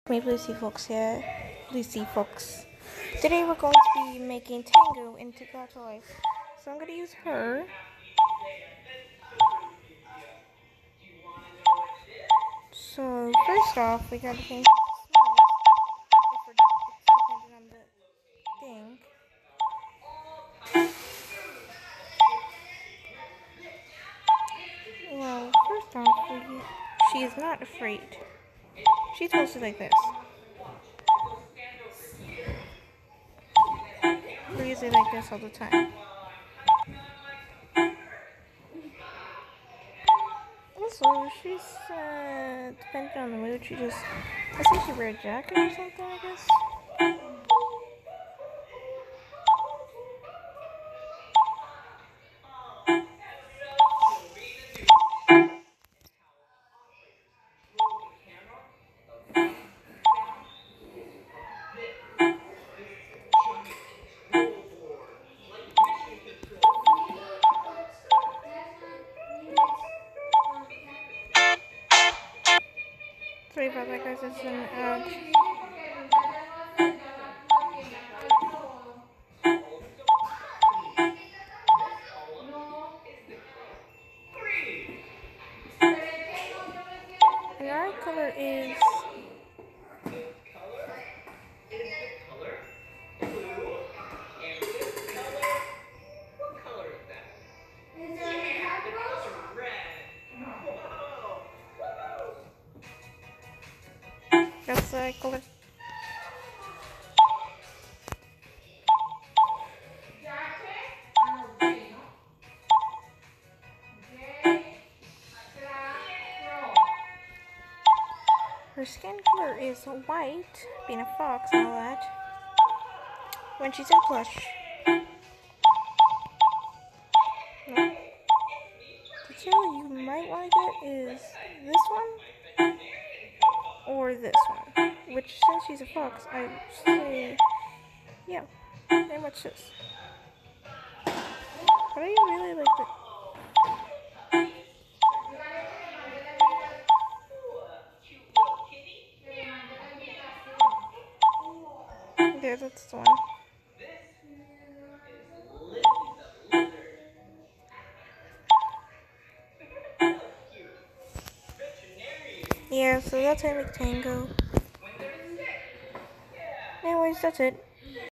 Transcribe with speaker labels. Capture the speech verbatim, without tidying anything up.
Speaker 1: Me, Lucy Fox here. Lucy Fox. Today we're going to be making Tango into Gacha. So I'm going to use her. So first off, we got to change it to small. If we're, it's depending on the thing. Well, first off, we, she is not afraid. She's supposed to like this. We usually like this all the time. Also, she's, uh, depending on the mood, she just, I think she wear a jacket or something, I guess. Sorry about that, guys, it's an ad. And our color is that's the color. Her skin color is white, being a fox and all that. When she's in plush. No. The two you might want to get is this one or this one. Which, since she's a fox, I would say, yeah, very much this. But I really like the. There, that's the one. Yeah, so that's how I make Tango. Anyways, that's it.